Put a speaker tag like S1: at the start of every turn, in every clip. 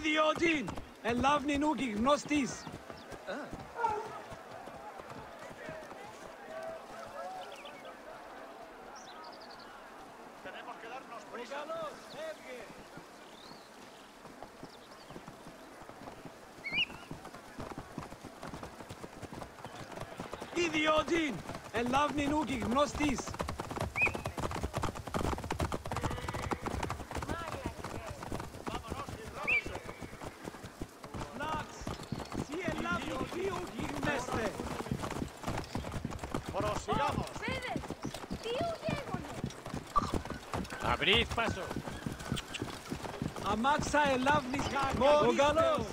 S1: Idiodin! Elavni nugi gnostis!
S2: Tenemos que darnos prisa.
S1: Idiodin! Elavni nugi gnostis!
S2: Prosigamos.
S3: Abrid paso.
S1: Amaxa elavni
S2: Mogalos,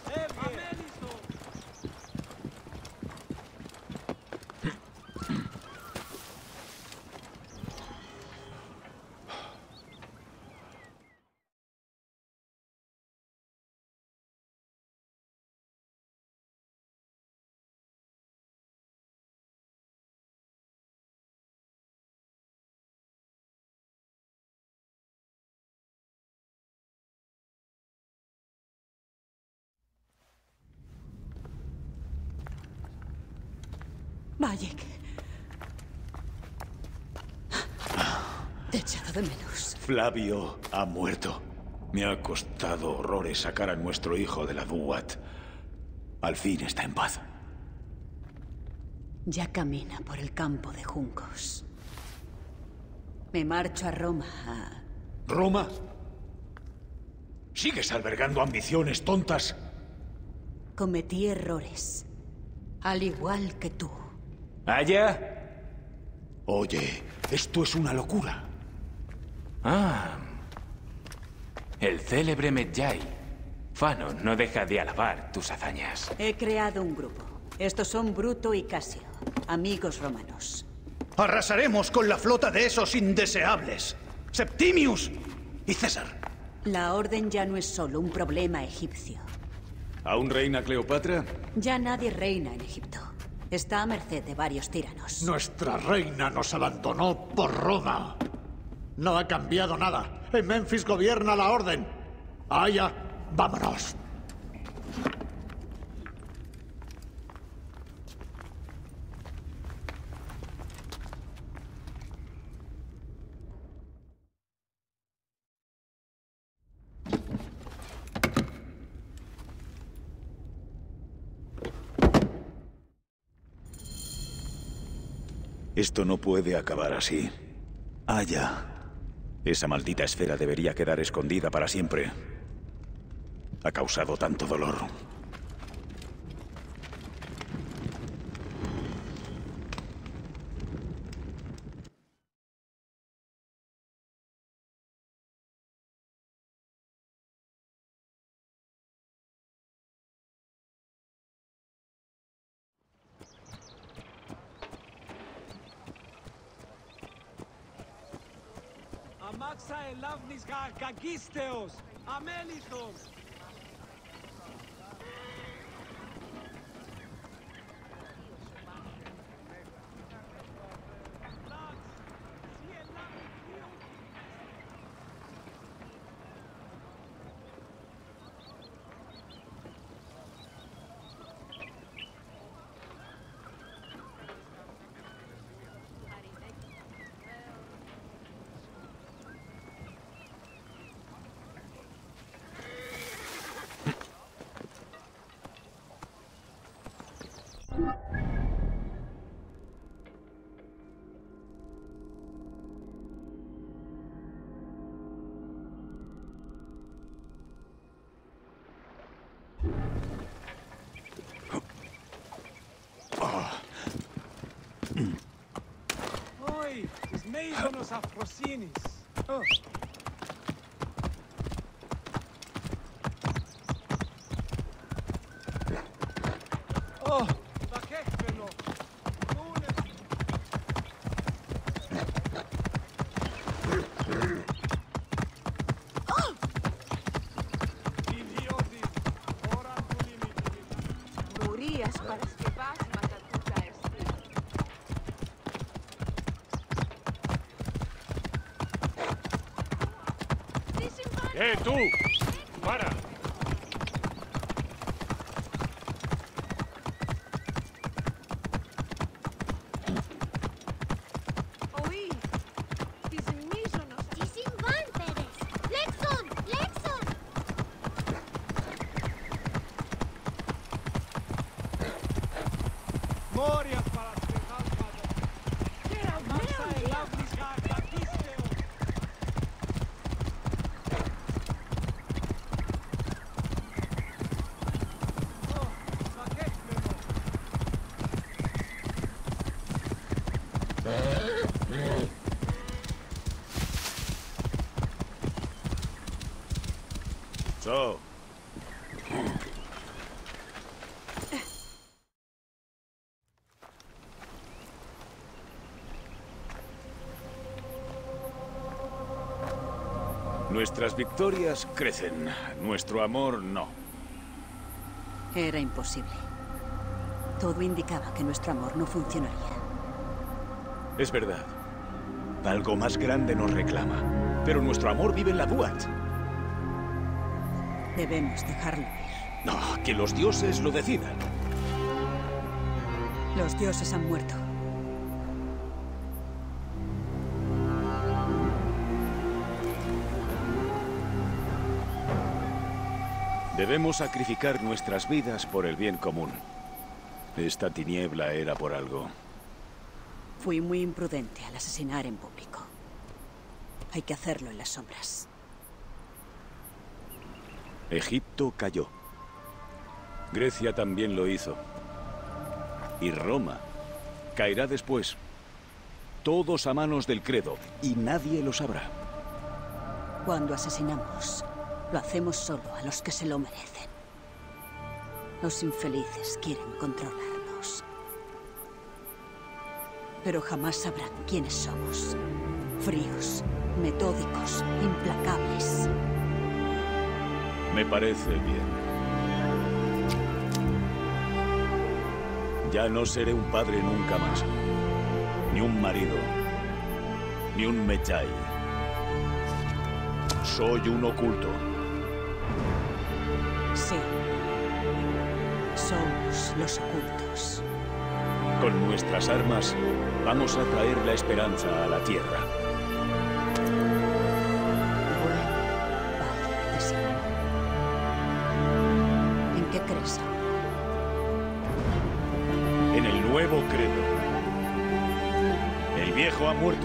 S4: Bayek. Te he echado de menos.
S5: Flavio ha muerto. Me ha costado horrores sacar a nuestro hijo de la Duat. Al fin está en paz.
S4: Ya camina por el campo de juncos. Me marcho a Roma a...
S5: ¿Roma? ¿Sigues albergando ambiciones tontas?
S4: Cometí errores. Al igual que tú.
S5: ¿Allá? Oye, esto es una locura.
S3: Ah. El célebre Medjay. Fanon no deja de alabar tus hazañas.
S4: He creado un grupo. Estos son Bruto y Casio, amigos romanos.
S2: Arrasaremos con la flota de esos indeseables. Septimius y César.
S4: La orden ya no es solo un problema egipcio.
S5: ¿Aún reina Cleopatra?
S4: Ya nadie reina en Egipto. Está a merced de varios tiranos.
S6: Nuestra reina nos abandonó por Roma. No ha cambiado nada. En Memphis gobierna la orden. Allá, vámonos.
S5: Esto no puede acabar así. Allá. Esa maldita esfera debería quedar escondida para siempre. Ha causado tanto dolor.
S1: Amaxa elavnis kakisteos! Amelithos! Oi, ismeizonos afrosinis. Oh. Oh, bakekvelo.
S7: Μουρίας παρασκευάσματα τούτα εστί.
S3: ¡Tú! ¡Para!
S5: pasó? Nuestras victorias crecen, nuestro amor no.
S4: Era imposible. Todo indicaba que nuestro amor no funcionaría.
S5: Es verdad. Algo más grande nos reclama. Pero nuestro amor vive en la Duat.
S4: Debemos dejarlo ir.
S5: No, que los dioses lo decidan.
S4: Los dioses han muerto.
S5: Debemos sacrificar nuestras vidas por el bien común. Esta tiniebla era por algo.
S4: Fui muy imprudente al asesinar en público. Hay que hacerlo en las sombras.
S5: Egipto cayó. Grecia también lo hizo. Y Roma caerá después. Todos a manos del credo, y nadie lo sabrá.
S4: Cuando asesinamos, lo hacemos solo a los que se lo merecen. Los infelices quieren controlarnos. Pero jamás sabrán quiénes somos. Fríos, metódicos, implacables.
S5: Me parece bien. Ya no seré un padre nunca más. Ni un marido. Ni un Medjay. Soy un oculto.
S4: Sí. Somos los ocultos.
S5: Con nuestras armas, vamos a traer la esperanza a la tierra.
S4: Buen padre de Simón. ¿En qué crees ahora?
S5: En el nuevo credo. El viejo ha muerto.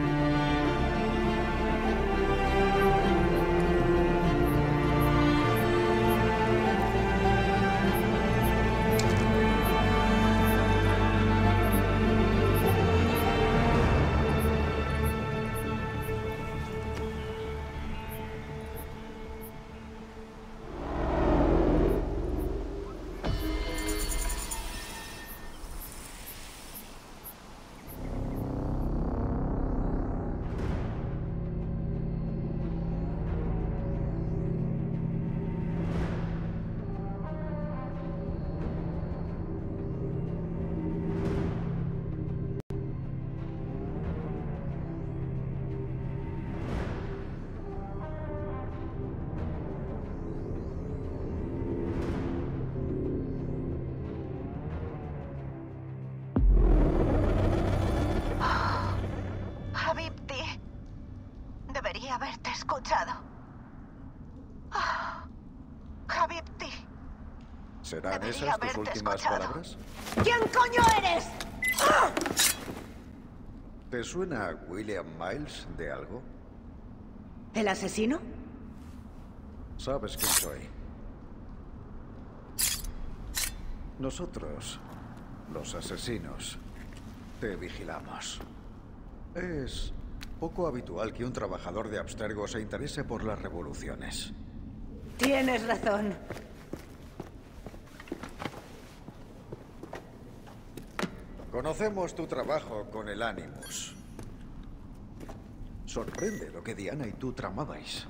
S8: Habibti, debería haberte escuchado. Habibti.
S6: ¿Serán
S8: Debería
S6: esas tus
S8: haberte
S6: últimas
S8: escuchado.
S6: palabras?
S8: ¿Quién coño eres?
S6: ¿Te suena a William Miles de algo?
S8: ¿El asesino?
S6: ¿Sabes quién soy? Nosotros, los asesinos, te vigilamos. Es poco habitual que un trabajador de Abstergo se interese por las revoluciones.
S8: Tienes razón.
S6: Conocemos tu trabajo con el Animus. Sorprende lo que Diana y tú tramabais.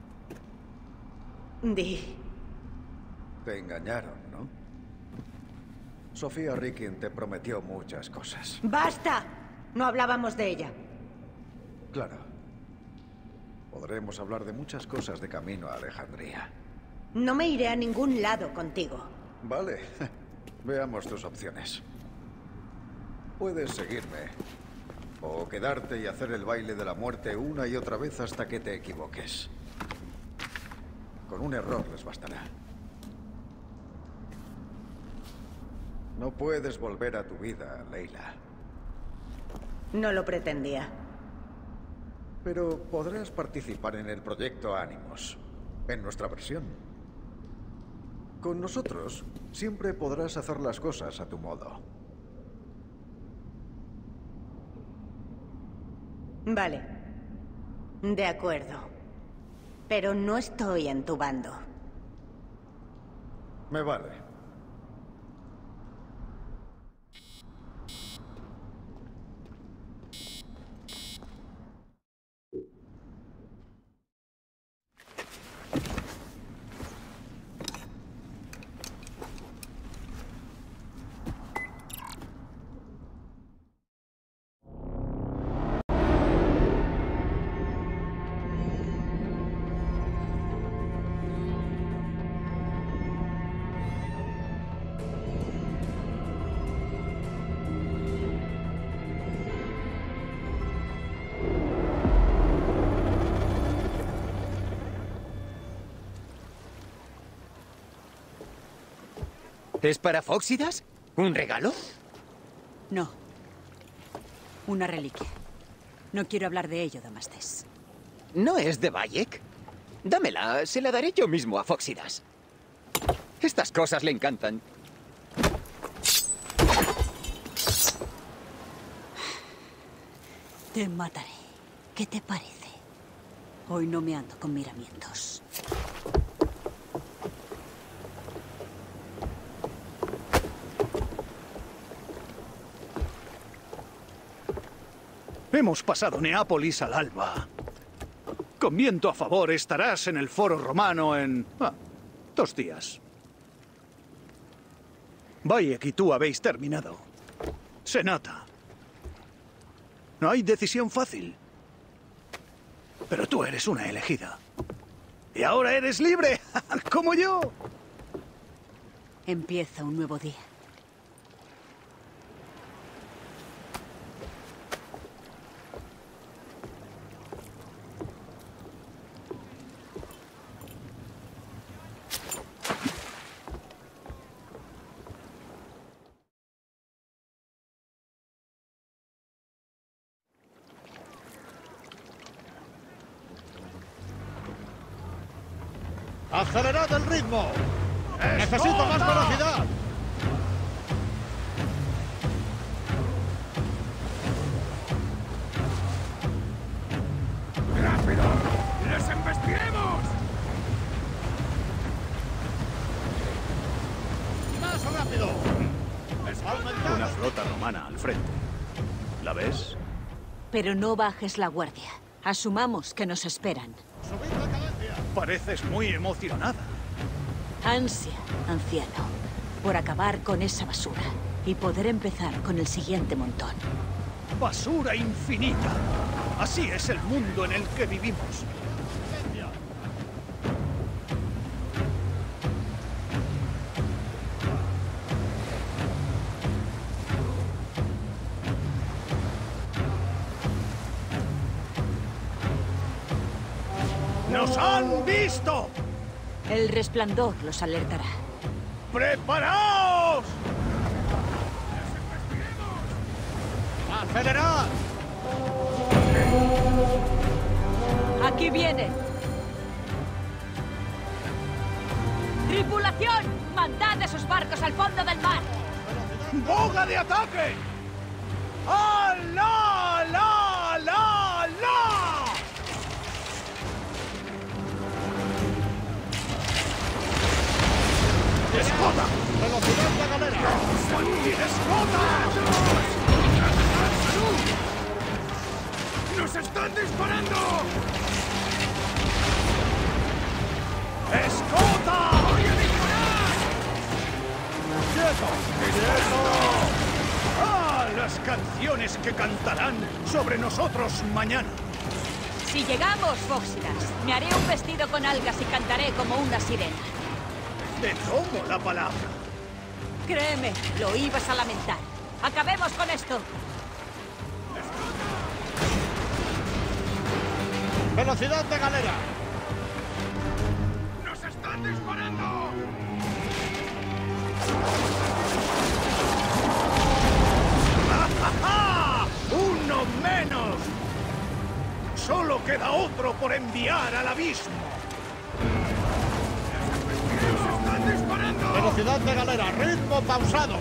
S8: Di.
S6: Te engañaron, ¿no? Sofía Rickin te prometió muchas cosas.
S8: ¡Basta! No hablábamos de ella.
S6: Claro. Podremos hablar de muchas cosas de camino a Alejandría.
S8: No me iré a ningún lado contigo.
S6: Vale. Veamos tus opciones. Puedes seguirme. O quedarte y hacer el baile de la muerte una y otra vez hasta que te equivoques. Con un error les bastará. No puedes volver a tu vida, Leila.
S8: No lo pretendía.
S6: Pero podrás participar en el proyecto Animus. En nuestra versión. Con nosotros, siempre podrás hacer las cosas a tu modo.
S8: Vale. De acuerdo. Pero no estoy en tu bando.
S6: Me vale.
S9: ¿Es para Fóxidas? ¿Un regalo?
S4: No. Una reliquia. No quiero hablar de ello, Damastes.
S9: ¿No es de Bayek? Dámela, se la daré yo mismo a Fóxidas. Estas cosas le encantan.
S4: Te mataré. ¿Qué te parece? Hoy no me ando con miramientos.
S2: Hemos pasado Neápolis al alba. Con viento a favor estarás en el Foro Romano en... 2 días. Bayek y tú habéis terminado. Se nota. No hay decisión fácil. Pero tú eres una elegida. Y ahora eres libre, como yo.
S4: Empieza un nuevo día.
S10: ¡Acelerad el ritmo! ¡Necesito más velocidad!
S1: ¡Rápido! ¡Les embestiremos!
S10: ¡Más rápido! ¡Aumentad!
S2: Una flota romana al frente. ¿La ves?
S4: Pero no bajes la guardia. Asumamos que nos esperan.
S10: ¡Subid la cadencia!
S2: Pareces muy emocionada.
S4: Ansia, anciano, por acabar con esa basura y poder empezar con el siguiente montón.
S2: Basura infinita. Así es el mundo en el que vivimos. ¡Nos han visto!
S4: El resplandor los alertará.
S2: ¡Preparaos!
S10: ¡Acelerad!
S4: ¡Aquí vienen! ¡Tripulación! ¡Mandad esos barcos al fondo del mar!
S2: ¡Boga de ataque! ¡Alá, la, la, la! ¡Escota!
S10: ¡Velocidad la galera!
S2: ¡Escota!
S1: ¡Nos están disparando!
S2: ¡Escota!
S1: ¡Voy a disparar!
S2: ¡Quieto! ¡Quieto! ¡Ah! Las canciones que cantarán sobre nosotros mañana.
S4: Si llegamos, Fóxidas, me haré un vestido con algas y cantaré como una sirena.
S2: Te tomo la palabra.
S4: Créeme, lo ibas a lamentar. ¡Acabemos con esto!
S10: ¡Velocidad de galera!
S1: ¡Nos están disparando!
S2: ¡Ah! ¡Uno menos! Solo queda otro por enviar al abismo.
S1: ¡Nos están disparando!
S10: ¡Velocidad de galera! ¡Ritmo pausado!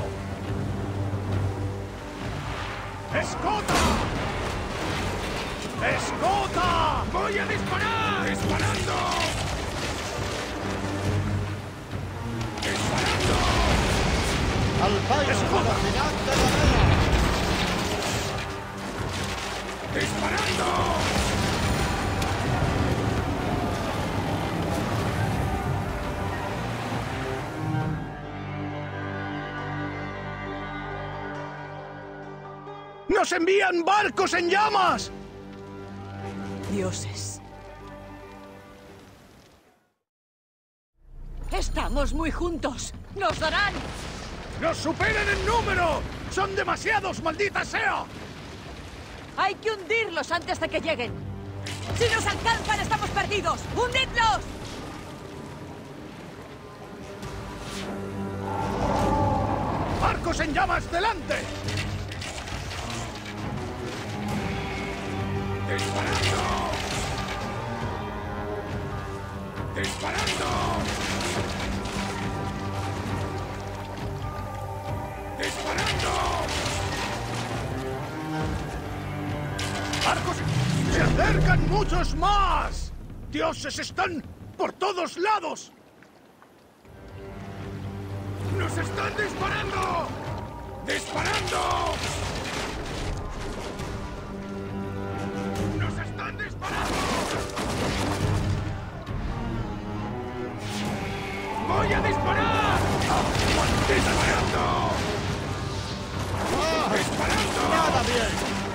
S2: ¡Escota! ¡Escota!
S1: ¡Voy a disparar! ¡Disparando!
S10: ¡Al país! ¡Velocidad de galera!
S1: ¡Disparando!
S2: ¡Nos envían barcos en llamas!
S4: Dioses. Estamos muy juntos. ¡Nos darán!
S2: ¡Nos superan en número! ¡Son demasiados, maldita sea!
S4: Hay que hundirlos antes de que lleguen. ¡Si nos alcanzan, estamos perdidos! ¡Hundidlos!
S2: ¡Barcos en llamas, delante!
S1: ¡Disparando! ¡Disparando! ¡Disparando!
S2: ¡Barcos! ¡Se acercan muchos más! ¡Dioses están por todos lados!
S1: ¡Nos están disparando! ¡Disparando! ¡Nos están disparando! ¡Voy a disparar! ¡Disparando! ¡Disparando!
S10: ¡Nada bien!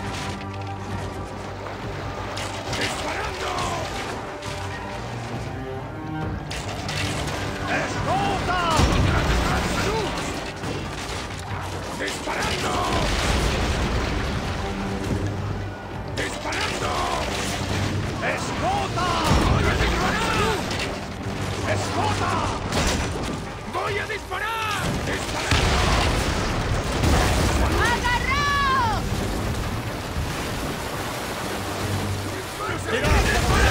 S1: ¡Disparando!
S2: ¡Escolta!
S1: ¡Disparando! ¡Disparando!
S2: ¡Escolta!
S1: ¡Voy a disparar!
S2: ¡Escolta!
S1: ¡Voy a disparar! ¡Disparando!
S4: ¡Agarraos!
S10: ¡Tirad!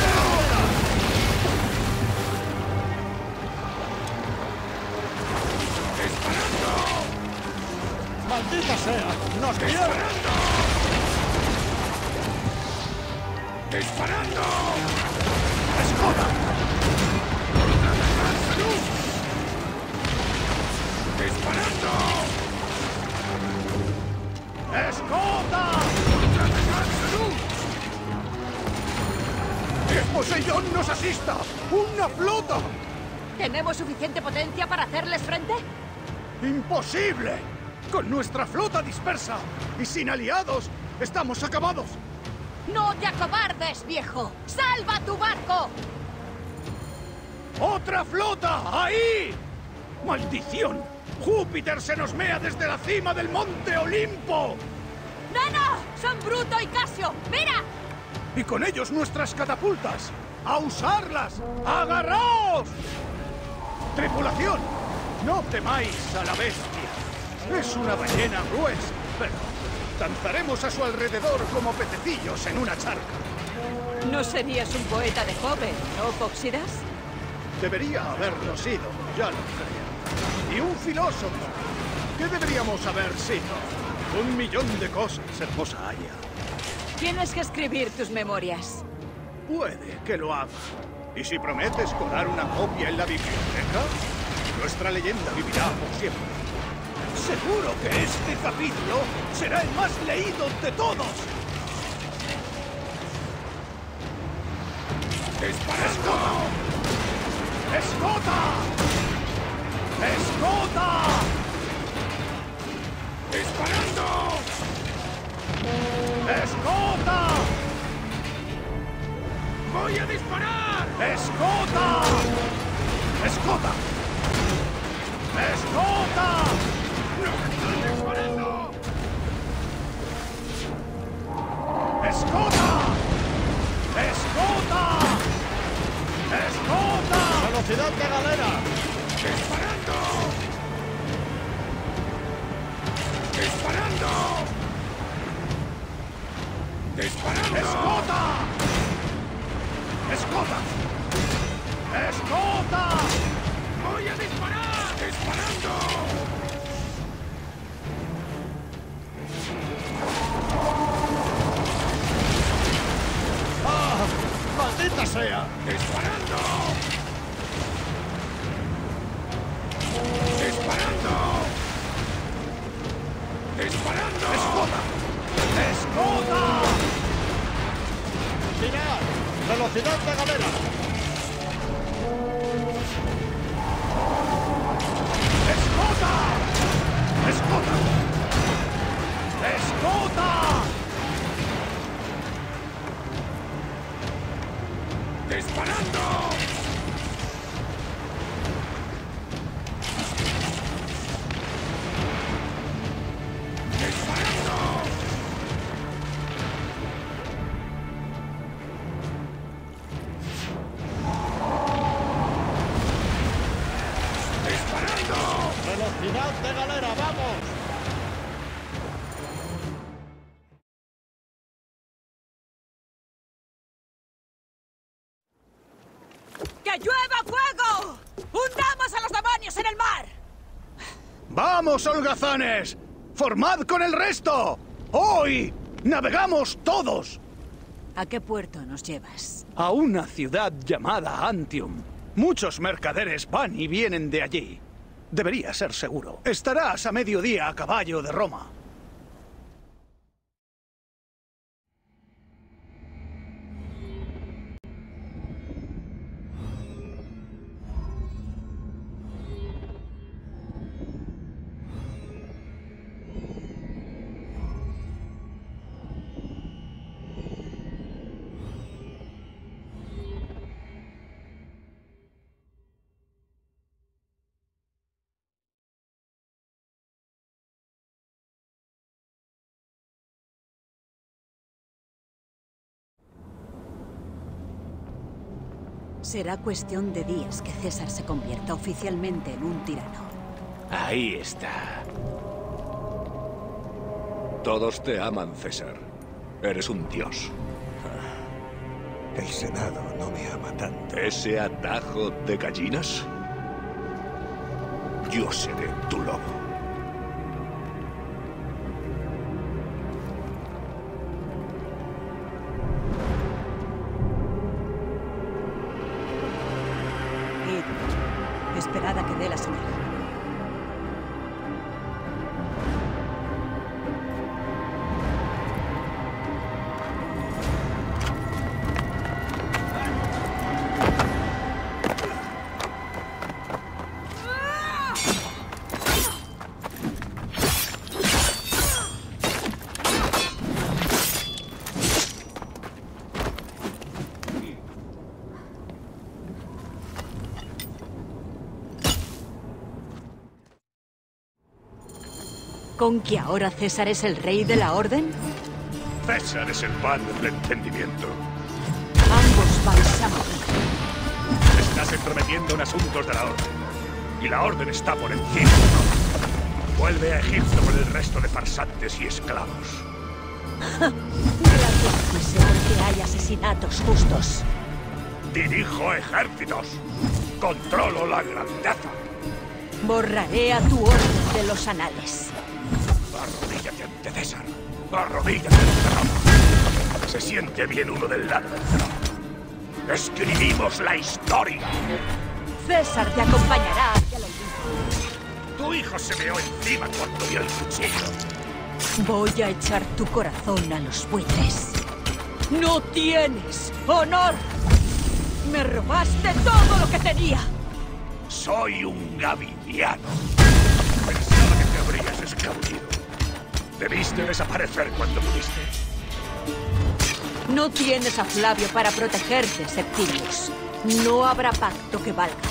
S1: ¡Disparando!
S10: ¡Maldita sea! ¡Nos vieron!
S1: ¡Disparando!
S2: ¡Escolta!
S1: ¡Disparando!
S2: ¡Escolta! ¡Que Poseidón nos asista! ¡Una flota!
S4: ¿Tenemos suficiente potencia para hacerles frente?
S2: ¡Imposible! Con nuestra flota dispersa y sin aliados, estamos acabados.
S4: ¡No te acobardes, viejo! ¡Salva tu barco!
S2: ¡Otra flota! ¡Ahí! ¡Maldición! ¡Júpiter se nos mea desde la cima del monte Olimpo!
S4: ¡No, no! ¡Son Bruto y Casio! ¡Mira!
S2: Y con ellos nuestras catapultas. ¡A usarlas! ¡Agarraos! ¡Tripulación! No temáis a la bestia. Es una ballena gruesa, pero danzaremos a su alrededor como pececillos en una charca.
S4: No serías un poeta de joven, ¿no, Fóxidas?
S2: Debería haberlo sido, ya lo creo. Y un filósofo. ¿Qué deberíamos haber sido? 1.000.000 de cosas, hermosa Aya.
S4: Tienes que escribir tus memorias.
S2: Puede que lo haga. ¿Y si prometes colar una copia en la biblioteca? Nuestra leyenda vivirá por siempre. Seguro que este capítulo será el más leído de todos. ¡Escota! ¡Escota! ¡Escota!
S1: ¡Disparando!
S2: ¡Escota!
S1: ¡Voy a disparar!
S2: ¡Escota! ¡Escota! ¡Escota!
S1: ¡Nos están disparando!
S2: ¡Escota! ¡Escota! ¡Escota!
S10: ¡Velocidad de galera!
S1: ¡Disparando! ¡Disparando! ¡Disparando!
S2: ¡Escota! ¡Escota! ¡Escota!
S1: ¡Voy a disparar! ¡Disparando!
S10: ¡Ah! ¡Maldita sea!
S1: ¡Disparando! ¡Disparando! ¡Disparando!
S2: ¡Escoda! ¡Escoda!
S10: ¡Girar! ¡Velocidad de galera!
S2: ¡Escoda! ¡Escoda! ¡Escoda!
S1: ¡Disparando!
S10: ¡Velocidad de galera! ¡Vamos!
S4: ¡Que llueva fuego! ¡Hundamos a los demonios en el mar!
S2: ¡Vamos, holgazanes! ¡Formad con el resto! ¡Hoy navegamos todos!
S4: ¿A qué puerto nos llevas?
S2: A una ciudad llamada Antium. Muchos mercaderes van y vienen de allí. Debería ser seguro. Estarás a mediodía a caballo de Roma.
S4: Será cuestión de días que César se convierta oficialmente en un tirano.
S3: Ahí está.
S11: Todos te aman, César. Eres un dios.
S12: El Senado no me ama tanto.
S11: ¿Ese atajo de gallinas? Yo seré tu lobo.
S4: Esperad a que dé la señal. ¿Con que ahora César es el rey de la orden?
S11: César es el padre del entendimiento.
S4: Ambos vais a morir.
S11: Estás entrometiendo en asuntos de la orden. Y la orden está por encima. Vuelve a Egipto con el resto de farsantes y esclavos.
S4: Relájese porque hay asesinatos justos.
S11: Dirijo ejércitos. Controlo la grandeza.
S4: Borraré a tu orden de los anales.
S11: Arrodíllate ante César. Arrodíllate ante Roma. Se siente bien uno del lado del trono. Escribimos la historia.
S4: César te acompañará hacia el Olimpo.
S11: Tu hijo se meó encima cuando vio el cuchillo.
S4: Voy a echar tu corazón a los buitres. ¡No tienes honor! ¡Me robaste todo lo que tenía!
S11: Soy un gavidiano. Pensaba que te habrías escabullido. Debiste desaparecer cuando pudiste.
S4: No tienes a Flavio para protegerte, Septimius. No habrá pacto que valga.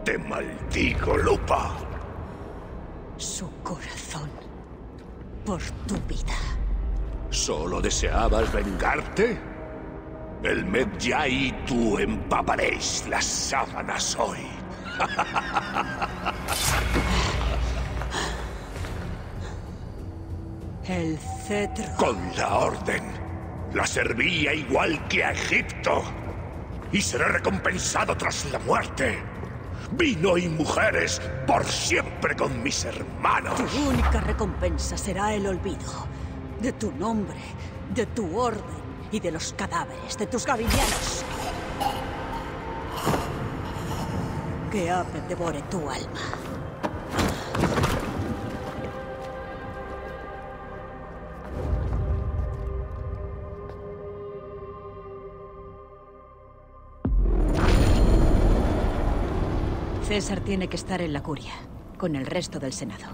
S11: Te maldigo, Lupa.
S4: Su corazón. Por tu vida.
S11: ¿Solo deseabas vengarte? El Medjay y tú empaparéis las sábanas hoy.
S4: El cetro.
S11: Con la orden. La servía igual que a Egipto. Y seré recompensado tras la muerte. Vino y mujeres por siempre con mis hermanos.
S4: Tu única recompensa será el olvido. De tu nombre, de tu orden y de los cadáveres de tus gavillanos. Que Ape devore tu alma. César tiene que estar en la curia, con el resto del Senado.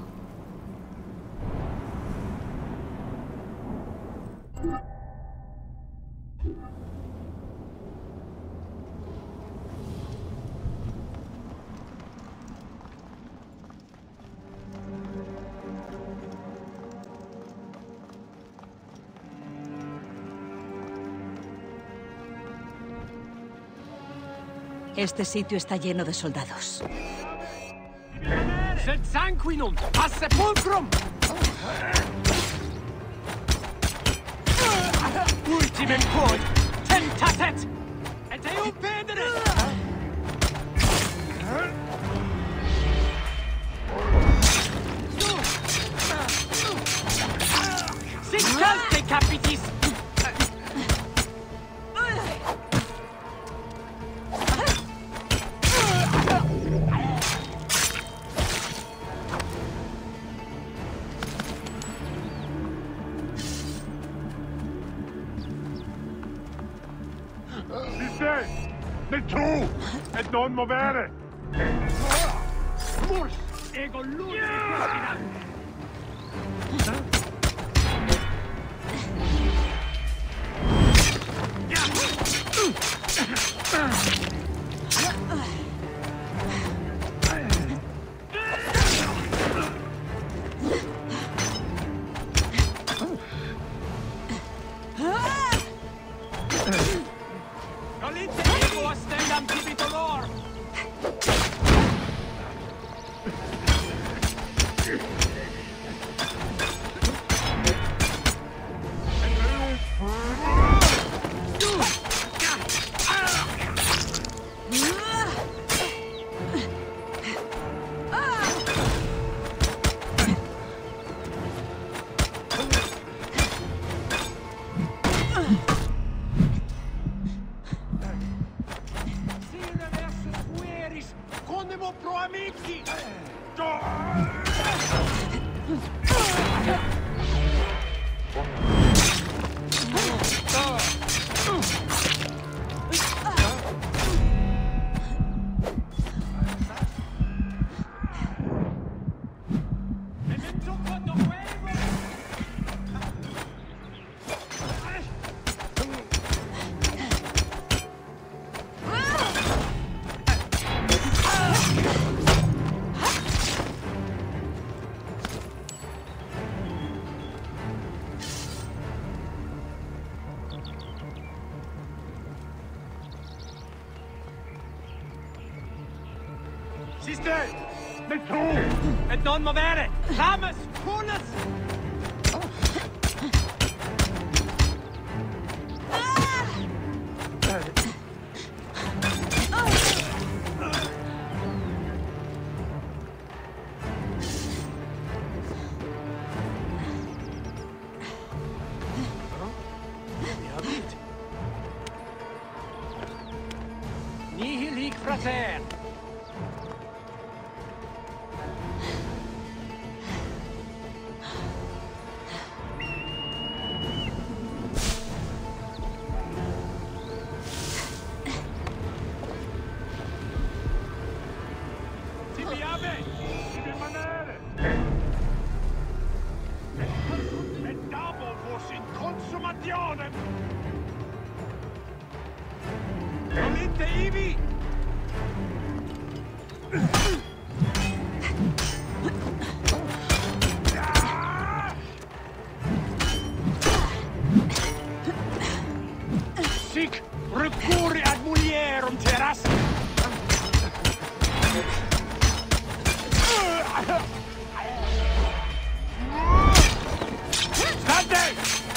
S4: Este sitio está lleno de soldados.
S1: Sed sanguinum a sepulcrum! Ultimem quod tentatet! Et eum pederis! Sic calte capitis!
S13: Et non movere!
S1: Murs ego lune
S13: Siste! Det to!
S1: Et non movere! Ramus! Kunas! Nihil hic frater! Sic recurri ad mulierum teras. Stante!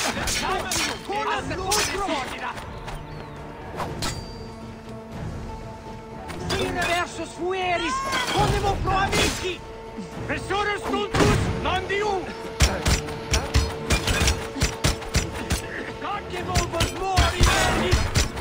S1: Sine versus fueris, conemo pro amici! Pessoris stultus, non diu! Dante volvos mori vergis!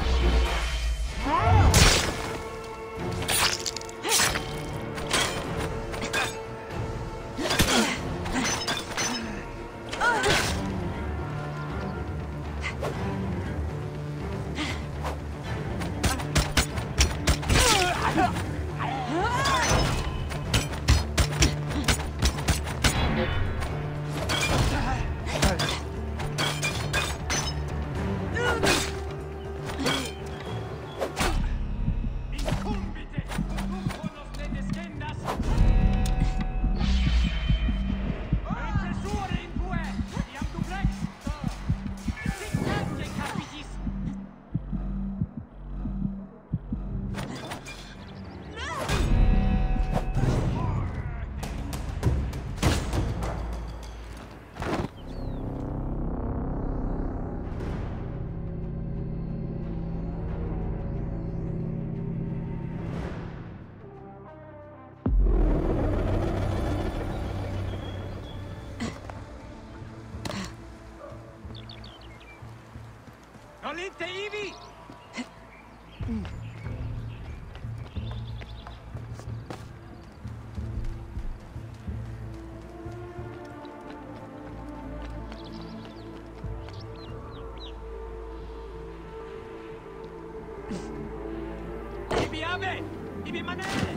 S1: Nolite ivi! Ibi ave! Ibi manere!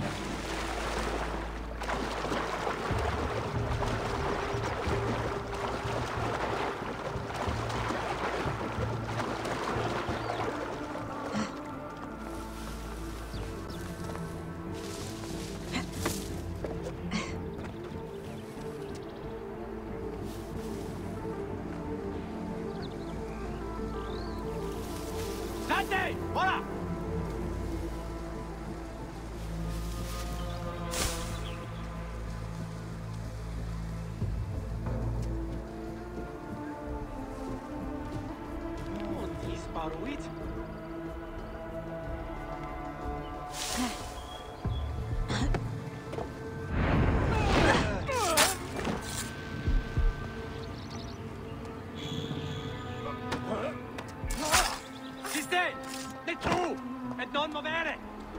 S1: Dante! Ora! Non disparuit! Detru! Et non movere!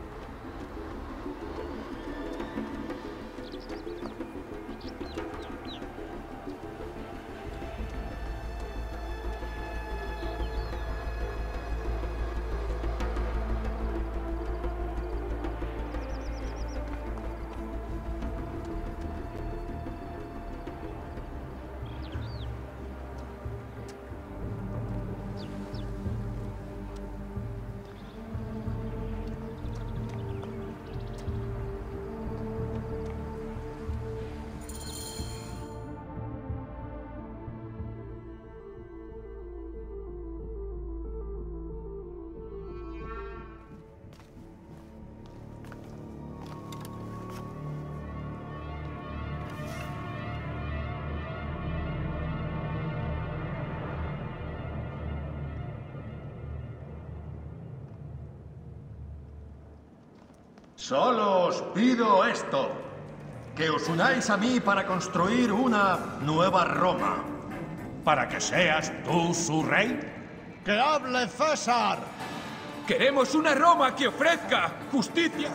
S14: Solo os pido esto, que os unáis a mí para construir una nueva Roma.
S11: ¿Para que seas tú su rey?
S10: ¡Que hable César!
S15: ¡Queremos una Roma que ofrezca justicia!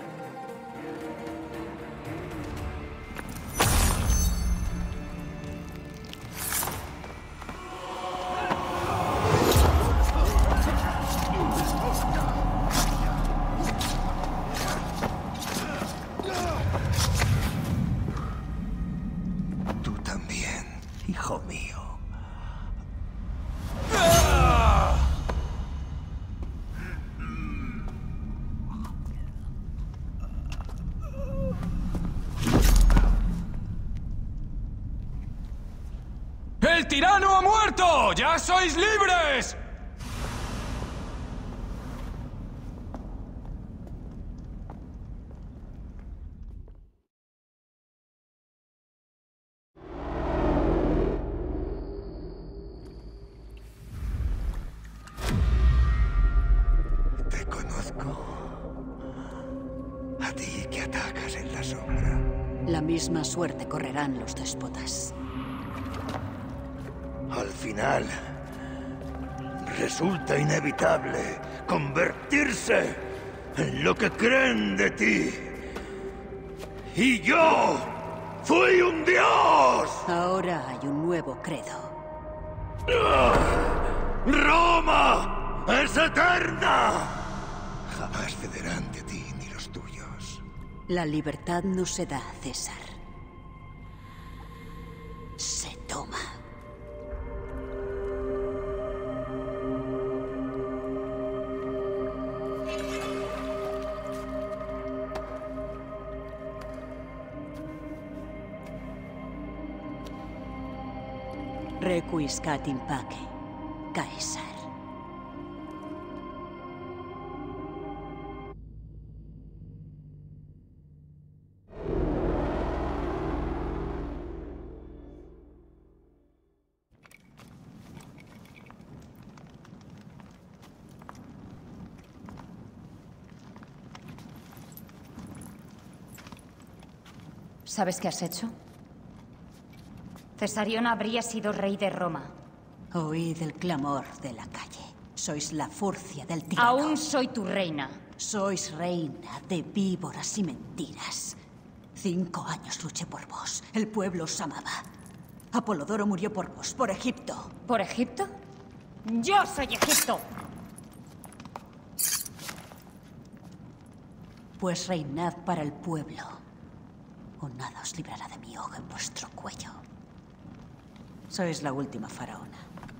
S12: Hijo mío.
S15: ¡El tirano ha muerto! ¡Ya sois libres!
S12: Te conozco. A ti que atacas en la sombra.
S4: La misma suerte correrán los déspotas.
S12: Al final, resulta inevitable convertirse en lo que creen de ti. ¡Y yo fui un dios!
S4: Ahora hay un nuevo credo.
S12: ¡Roma es eterna! Jamás cederán ante ti ni los tuyos.
S4: La libertad no se da, César. Se toma. Requiescat in pace, Caesar.
S16: ¿Sabes qué has hecho? Cesarión habría sido rey de Roma.
S4: Oíd el clamor de la calle. Sois la furcia del tirano.
S16: Aún soy tu reina.
S4: Sois reina de víboras y mentiras. 5 años luché por vos. El pueblo os amaba. Apolodoro murió por vos, por Egipto.
S16: ¿Por Egipto? ¡Yo soy Egipto!
S4: Pues reinad para el pueblo, o nada os librará de mi hoja en vuestro cuello. Sois la última faraona.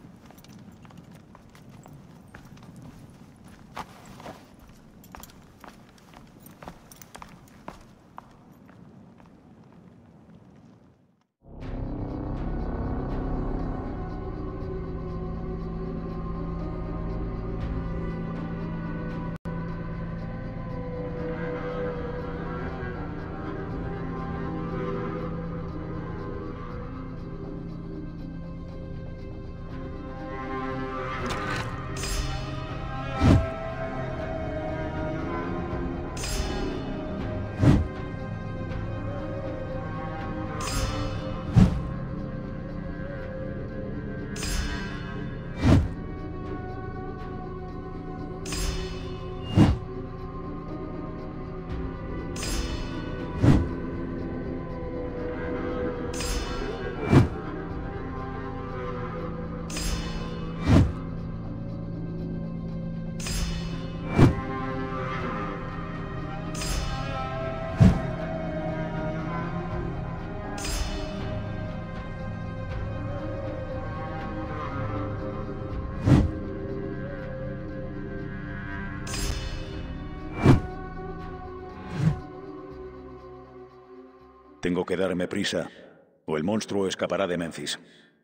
S5: Tengo que darme prisa, o el monstruo escapará de Memphis.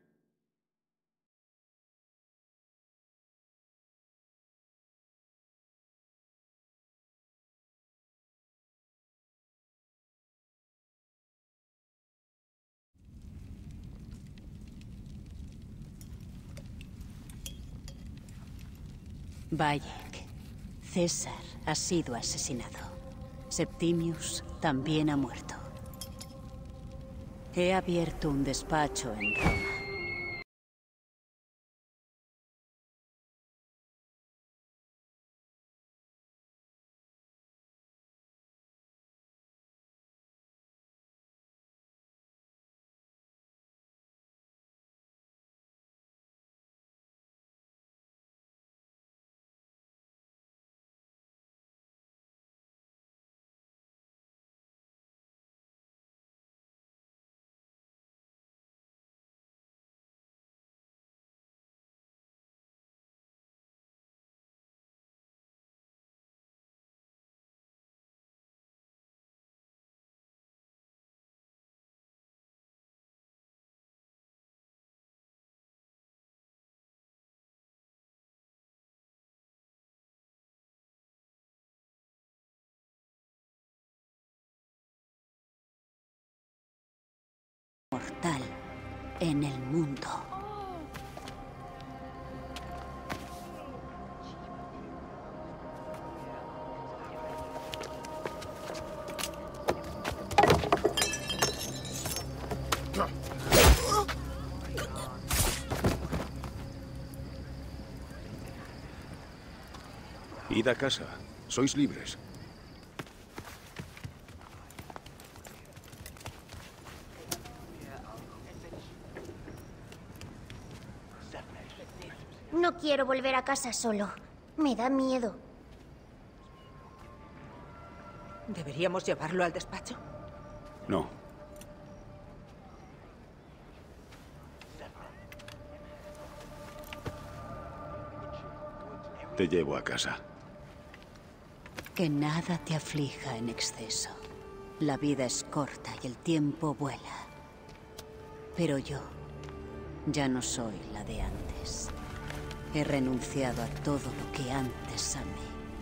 S4: Bayek, César ha sido asesinado. Septimius también ha muerto. He abierto un despacho en Roma. inmortal en el mundo.
S5: Id a casa. Sois libres.
S17: No quiero volver a casa solo. Me da miedo.
S8: ¿Deberíamos llevarlo al despacho?
S5: No. Te llevo a casa.
S4: Que nada te aflija en exceso. La vida es corta y el tiempo vuela. Pero yo ya no soy la de antes. He renunciado a todo lo que antes amé.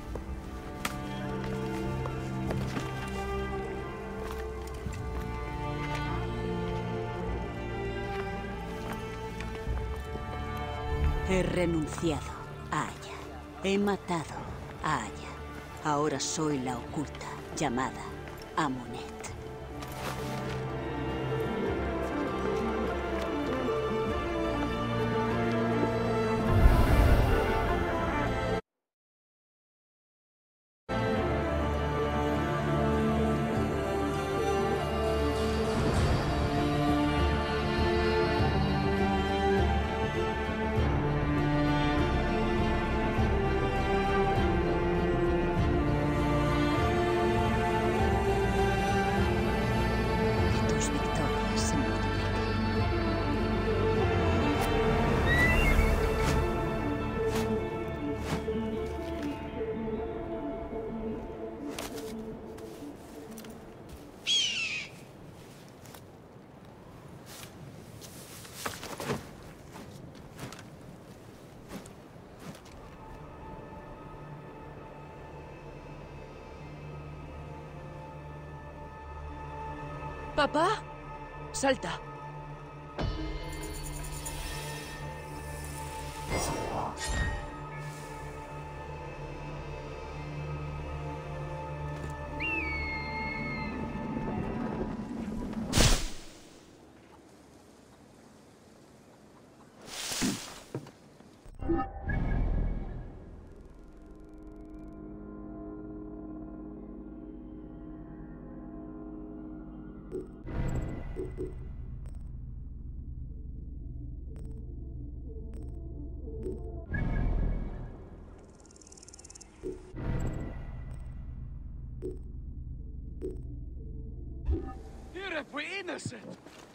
S4: He renunciado a Aya. He matado a Aya. Ahora soy la oculta, llamada Amunet.
S7: ¿Papá? Salta.
S1: You're innocent.